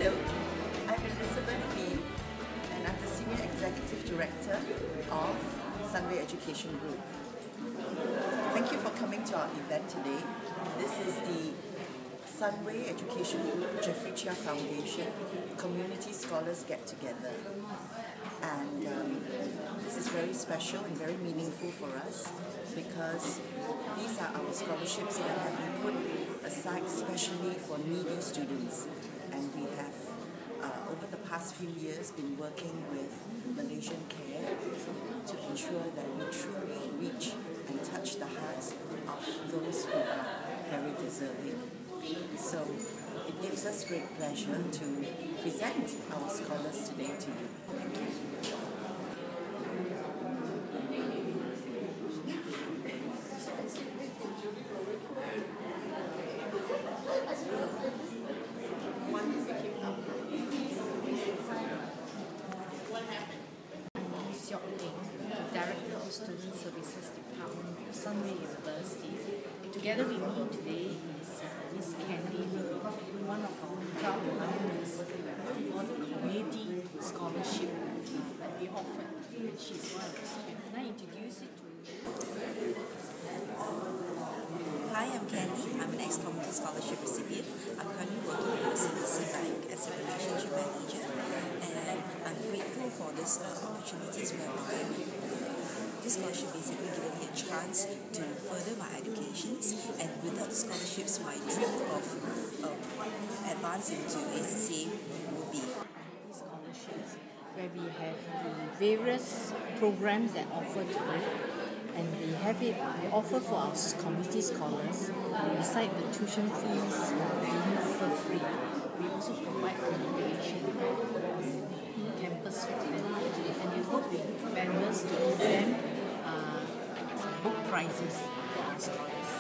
Hello, I'm Elizabeth Lee and I'm the Senior Executive Director of Sunway Education Group. Thank you for coming to our event today. This is the Sunway Education Group Jeffrey Chia Foundation Community Scholars Get Together. And this is very special and very meaningful for us because these are our scholarships that have been put aside especially for needy students. And we have, over the past few years, been working with Malaysian Care to ensure that we truly reach and touch the hearts of those who are very deserving. So it gives us great pleasure to present our scholars today to you. Thank you. Director of Student Services Department, Sunway University. Together with me today is Miss Candy, one of our proud alumnus for the community scholarship that we offer. And she's one of the students. Can I introduce it to you? Hi, I'm Candy. I'm an ex-community scholarship recipient. I'm currently working at CBC Bank as a relationship manager, and I'm grateful for this opportunities whereby this scholarship basically given me a chance to further my educations, and without the scholarships, my dream of advancing to ACCA would be. Scholarships, where we have the various programs that offer today, and we offer for our community scholars. Beside the tuition fees being for free, we also provide accommodation, campus fitting, and we work with vendors to give them book prizes for our scholars.